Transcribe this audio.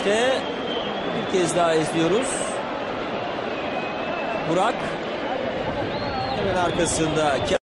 işte bir kez daha izliyoruz. Burak hemen arkasında.